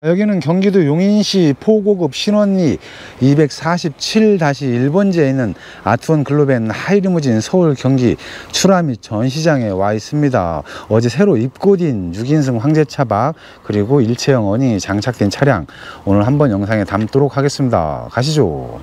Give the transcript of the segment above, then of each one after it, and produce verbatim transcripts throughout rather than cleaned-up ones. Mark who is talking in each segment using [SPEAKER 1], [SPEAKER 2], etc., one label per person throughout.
[SPEAKER 1] 여기는 경기도 용인시 포고급 신원리 이백사십칠 일 번지에 있는 아트원 글로벤 하이리무진 서울 경기 출하 및 전시장에 와 있습니다. 어제 새로 입고된 육 인승 황제차박 그리고 일체형 어닝이 장착된 차량 오늘 한번 영상에 담도록 하겠습니다. 가시죠.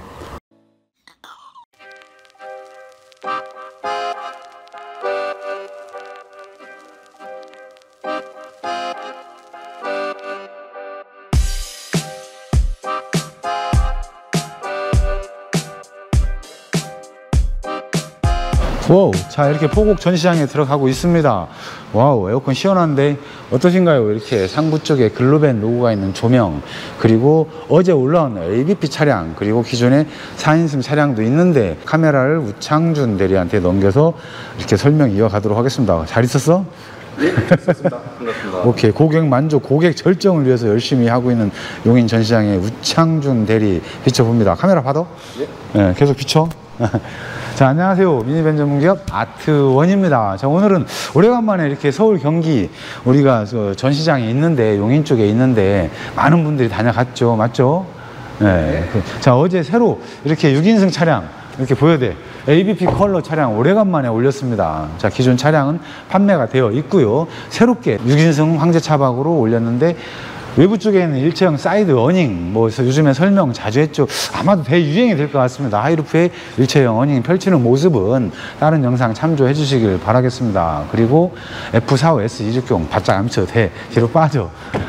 [SPEAKER 1] 와우, 자 이렇게 포곡 전시장에 들어가고 있습니다. 와우, 에어컨 시원한데 어떠신가요? 이렇게 상부 쪽에 글로벤 로고가 있는 조명, 그리고 어제 올라온 에이비피 차량, 그리고 기존에 사 인승 차량도 있는데 카메라를 우창준 대리한테 넘겨서 이렇게 설명 이어가도록 하겠습니다. 잘 있었어?
[SPEAKER 2] 네, 좋습니다. 반갑습니다.
[SPEAKER 1] 오케이, 고객 만족, 고객 절정을 위해서 열심히 하고 있는 용인 전시장의 우창준 대리 비춰봅니다. 카메라 받아?
[SPEAKER 2] 예.
[SPEAKER 1] 네, 계속 비춰. 자, 안녕하세요. 미니밴 전문기업 아트원입니다. 자, 오늘은 오래간만에 이렇게 서울 경기 우리가 그 전시장에 있는데, 용인 쪽에 있는데 많은 분들이 다녀갔죠. 맞죠? 네. 네. 자, 어제 새로 이렇게 육 인승 차량 이렇게 보여돼. 에이비피 컬러 차량 오래간만에 올렸습니다. 자, 기존 차량은 판매가 되어 있고요. 새롭게 육 인승 황제차박으로 올렸는데 외부 쪽에는 일체형 사이드 어닝, 뭐 요즘에 설명 자주 했죠. 아마도 대유행이 될 것 같습니다. 하이루프의 일체형 어닝 펼치는 모습은 다른 영상 참조해 주시길 바라겠습니다. 그리고 에프 사십오 에스 이백육 바짝 안 미쳐도 돼. 뒤로 빠져.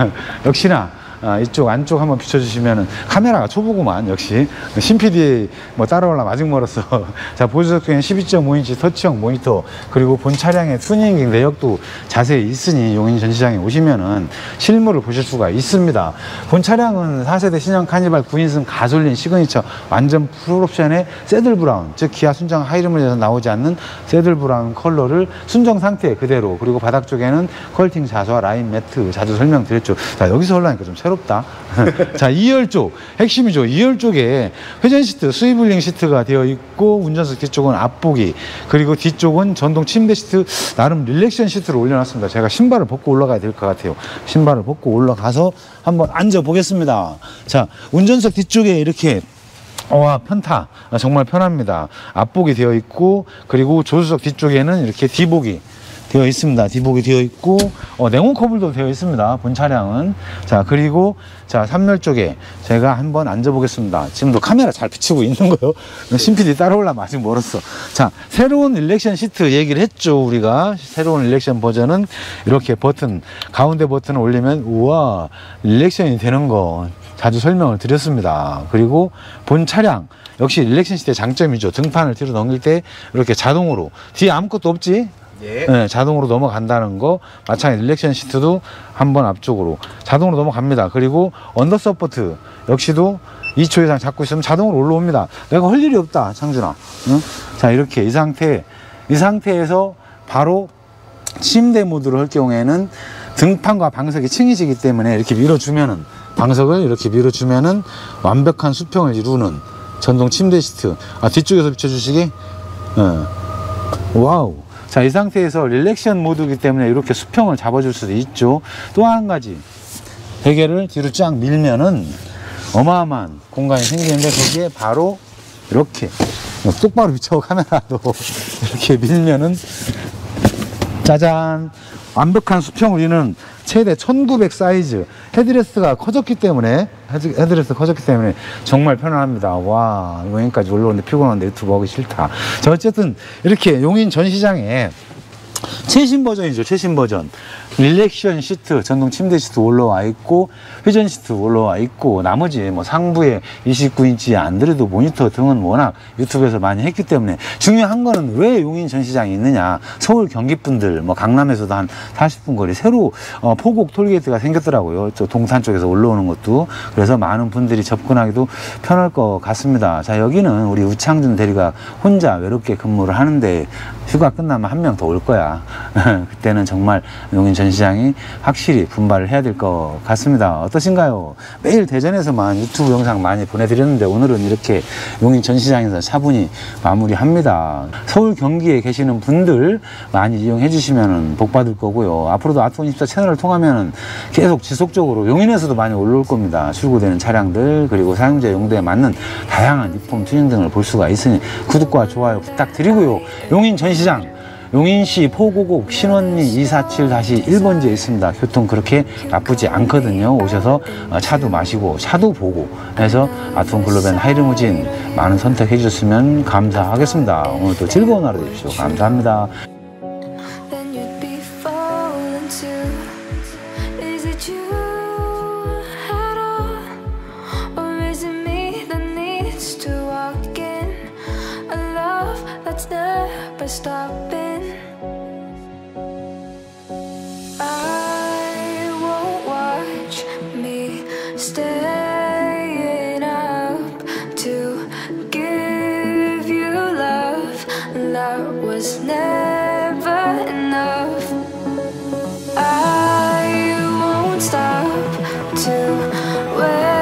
[SPEAKER 1] 역시나 아, 이쪽 안쪽 한번 비춰주시면은 카메라가 초보구만. 역시 신 피디 뭐 따라올라 아직 멀었어. 자, 보조석에는 십이 점 오 인치 터치형 모니터, 그리고 본 차량의 튜닝 내역도 자세히 있으니 용인 전시장에 오시면은 실물을 보실 수가 있습니다. 본 차량은 사 세대 신형 카니발 구 인승 가솔린 시그니처 완전 풀옵션의 새들 브라운, 즉 기아 순정 하이리무진에서 나오지 않는 새들 브라운 컬러를 순정 상태 그대로, 그리고 바닥 쪽에는 컬팅 자수와 라인 매트 자주 설명드렸죠. 자, 여기서 올라니까 좀 새로 자, 이 열 쪽 핵심이죠. 이 열 쪽에 회전 시트, 스위블링 시트가 되어 있고, 운전석 뒤쪽은 앞보기, 그리고 뒤쪽은 전동 침대 시트, 나름 릴렉션 시트를 올려놨습니다. 제가 신발을 벗고 올라가야 될 것 같아요. 신발을 벗고 올라가서 한번 앉아 보겠습니다. 자, 운전석 뒤쪽에 이렇게 와, 편타 정말 편합니다. 앞보기 되어 있고, 그리고 조수석 뒤쪽에는 이렇게 뒤보기 되어 있습니다. 뒤보기 되어 있고, 어, 냉온 커블도 되어 있습니다. 본 차량은. 자, 그리고 자, 삼 열 쪽에 제가 한번 앉아 보겠습니다. 지금도 카메라 잘 비치고 있는 거요. 신피디 따라오려면 아직 멀었어. 자, 새로운 일렉션 시트 얘기를 했죠. 우리가 새로운 일렉션 버전은 이렇게 버튼, 가운데 버튼을 올리면 우와, 일렉션이 되는 거 자주 설명을 드렸습니다. 그리고 본 차량 역시 일렉션 시트의 장점이죠. 등판을 뒤로 넘길 때 이렇게 자동으로, 뒤에 아무것도 없지? 예. 네, 자동으로 넘어간다는 거. 마찬가지 릴렉션 시트도 한번 앞쪽으로 자동으로 넘어갑니다. 그리고 언더 서포트 역시도 이 초 이상 잡고 있으면 자동으로 올라옵니다. 내가 할 일이 없다, 창준아. 응? 자, 이렇게 이 상태, 이 상태에서 바로 침대 모드로 할 경우에는 등판과 방석이 층이지기 때문에 이렇게 밀어주면은, 방석을 이렇게 밀어주면은 완벽한 수평을 이루는 전동 침대 시트. 아, 뒤쪽에서 비춰주시게. 네. 와우. 자, 이 상태에서 릴렉션 모드이기 때문에 이렇게 수평을 잡아줄 수도 있죠. 또 한 가지, 베개를 뒤로 쫙 밀면은 어마어마한 공간이 생기는데, 거기에 바로 이렇게 똑바로 비춰, 카메라도 이렇게 밀면은 짜잔, 완벽한 수평을 이루는 최대 천구백 사이즈. 헤드레스트가 커졌기 때문에, 헤드레스트 커졌기 때문에 정말 편안합니다. 와, 여기까지 올라오는데 피곤한데 유튜브 하기 싫다. 자, 어쨌든 이렇게 용인 전시장에 최신 버전이죠. 최신 버전. 릴렉션 시트, 전동 침대 시트 올라와 있고, 회전 시트 올라와 있고, 나머지 뭐 상부에 이십구 인치 안드로이드 모니터 등은 워낙 유튜브에서 많이 했기 때문에, 중요한 거는 왜 용인 전시장이 있느냐. 서울 경기 분들, 뭐 강남에서도 한 사십 분 거리 새로 어, 포곡 톨게이트가 생겼더라고요. 저 동탄 쪽에서 올라오는 것도. 그래서 많은 분들이 접근하기도 편할 것 같습니다. 자, 여기는 우리 우창준 대리가 혼자 외롭게 근무를 하는데, 휴가 끝나면 한 명 더 올 거야. 그때는 정말 용인 전시장이 확실히 분발을 해야 될 것 같습니다. 어떠신가요? 매일 대전에서만 유튜브 영상 많이 보내드렸는데 오늘은 이렇게 용인 전시장에서 차분히 마무리합니다. 서울 경기에 계시는 분들 많이 이용해 주시면 복 받을 거고요. 앞으로도 아트원이십사 채널을 통하면 계속 지속적으로 용인에서도 많이 올라올 겁니다. 출고되는 차량들 그리고 사용자 용도에 맞는 다양한 리폼 튜닝 등을 볼 수가 있으니 구독과 좋아요 부탁드리고요. 용인 전시장 용인시 포고곡 신원리 이사칠 일 번지에 있습니다. 교통 그렇게 나쁘지 않거든요. 오셔서 차도 마시고 차도 보고 해서 아트원 글로벤 하이리무진 많은 선택해 주셨으면 감사하겠습니다. 오늘도 즐거운 하루 되십시오. 감사합니다.
[SPEAKER 3] Stopping, I won't watch me staying up to give you love. That was never enough. I won't stop to wait.